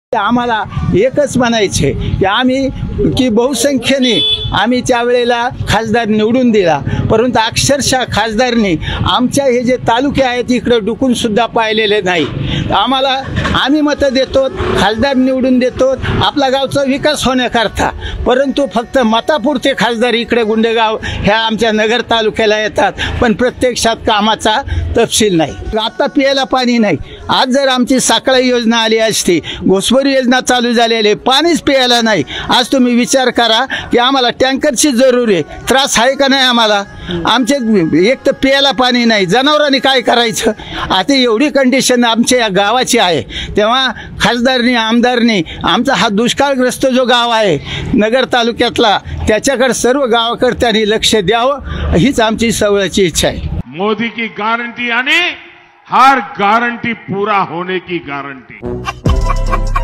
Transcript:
आम्हाला एकच म्हणायचे की आम्ही बहुसंख्येने आम्ही त्यावेळेला खासदार निवडून दिला, परंतु अक्षरशः खासदारनी आमच्या हे जे तालुके आहेत इकडे डुकून सुद्धा पाहिलेले नाही। आम्ही मतं देतो, खासदार निवडून देतो आपला गावचा विकास होण्याकरता, परंतु फक्त मतापुरते खासदार इकडे गुंडेगाव ह्या आमच्या नगर तालुक्याला येतात, पण प्रत्यक्षात कामाचा तपशील नाही। आता प्यायला पाणी नाही। आज जर आमची साखळी योजना आली असती, घोसभरी योजना चालू झालेली, पाणीच प्यायला नाही। आज तुम्ही विचार करा की आम्हाला टँकरची जरूर आहे, त्रास आहे का नाही आम्हाला? आमचे एक तर प्यायला पाणी नाही, जनावरांनी काय करायचं? आता एवढी कंडिशन आमच्या या गावाची आहे, तेव्हा खासदारनी आमदारनी आमचा हा दुष्काळग्रस्त जो गाव आहे नगर तालुक्यातला, त्याच्याकडे सर्व गावकर्त्यांनी लक्ष द्यावं, हीच आमची सवळची इच्छा आहे। मोदी की गारंटी यानी हर गारंटी पूरा होने की गारंटी।